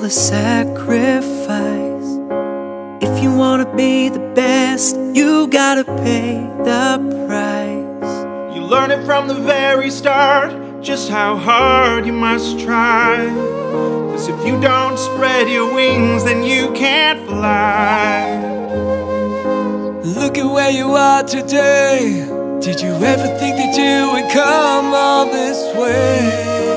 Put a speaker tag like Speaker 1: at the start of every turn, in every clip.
Speaker 1: the sacrifice. If you wanna be the best, you gotta pay the price.
Speaker 2: You learn it from the very start, just how hard you must try. 'Cause if you don't spread your wings, then you can't fly.
Speaker 3: Look at where you are today. Did you ever think that you would come all this way?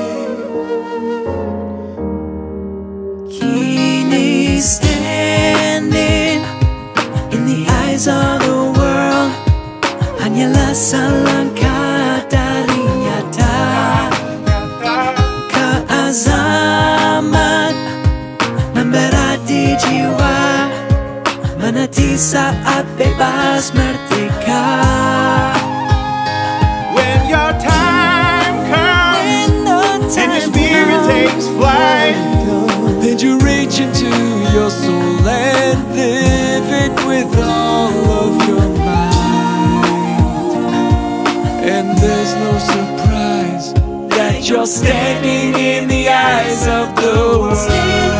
Speaker 1: Kini standing in the eyes of the world, hanyalah selangkah dari nyata. Keazaman membara di jiwa, menanti saat bebas merdeka.
Speaker 2: When your time comes and your spirit takes flight,
Speaker 3: then you reach into your soul and live it with all of your might. And there's no surprise that you're standing in the eyes of the world.